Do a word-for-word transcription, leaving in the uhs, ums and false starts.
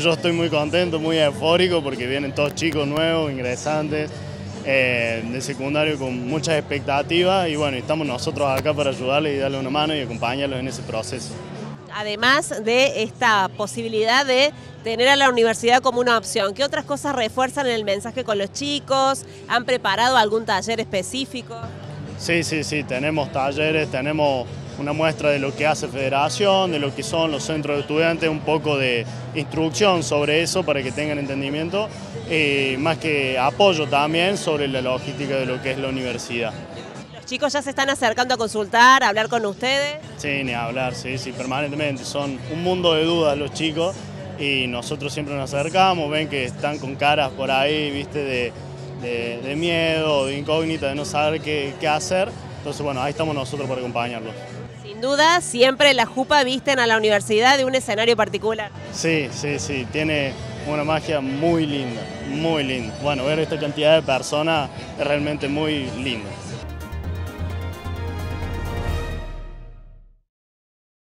Yo estoy muy contento, muy eufórico porque vienen todos chicos nuevos, ingresantes, eh, de secundario con muchas expectativas y bueno, estamos nosotros acá para ayudarles y darles una mano y acompañarlos en ese proceso. Además de esta posibilidad de tener a la universidad como una opción, ¿qué otras cosas refuerzan el mensaje con los chicos? ¿Han preparado algún taller específico? Sí, sí, sí, tenemos talleres, tenemos una muestra de lo que hace Federación, de lo que son los centros de estudiantes, un poco de instrucción sobre eso para que tengan entendimiento, y más que apoyo también sobre la logística de lo que es la universidad. ¿Los chicos ya se están acercando a consultar, a hablar con ustedes? Sí, ni hablar, sí, sí, permanentemente. Son un mundo de dudas los chicos y nosotros siempre nos acercamos, ven que están con caras por ahí, viste, de, de, de miedo, de incógnita, de no saber qué, qué hacer. Entonces, bueno, ahí estamos nosotros para acompañarlos. Sin duda, siempre la JUPA visten a la universidad de un escenario particular. Sí, sí, sí, tiene una magia muy linda, muy linda. Bueno, ver esta cantidad de personas es realmente muy lindo.